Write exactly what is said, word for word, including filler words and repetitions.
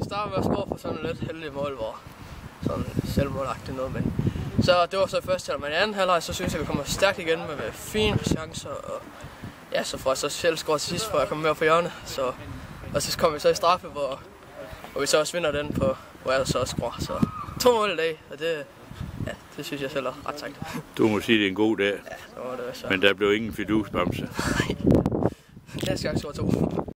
startede med at score på sådan en lidt heldig mål, hvor sådan selvmålagtigt noget, men så det var så først til, men i anden halvleg, så synes jeg, vi kommer stærkt igen med, med fine chancer, og ja, så får jeg så selv scoret til sidst, for jeg kom mere på hjørnet, så og så kom vi så i straffe, hvor, hvor vi så også vinder den på, hvor jeg så også scorer, så to mål i dag, og det, ja, det synes jeg selv er ret sagt. Du må sige, det er en god dag, ja, det var det, så. Men der blev ingen fidusbamse. Nej, næste gang så to.